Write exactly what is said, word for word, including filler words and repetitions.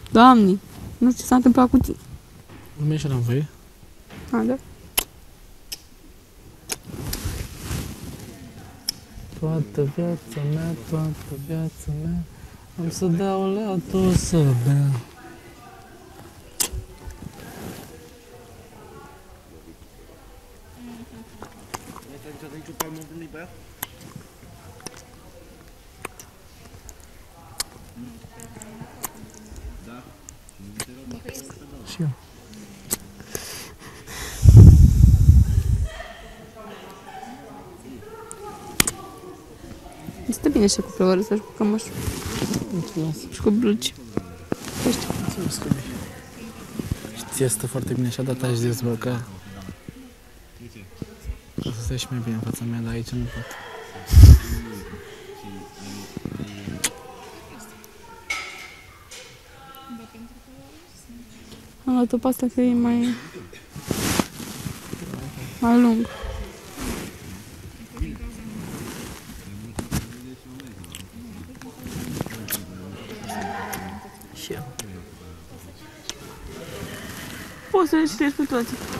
Doamne, nu știu ce s-a întâmplat cu tine. Nu și la voie? A, da? Toată viața mea, toată viața mea, am să dau la tu să bea. Și eu. Este bine și cu plovărul ăsta și cu cămășul. Mulțumesc. Și cu blugi. Ești. Mulțumesc, iubi. Și ție stă foarte bine și-a dat aș dezbrăca. Ca să stai și mai bine în fața mea, dar aici nu pot. Am luat-o pe asta că e mai... mai lung. Și eu. Poți să le citești pe toate.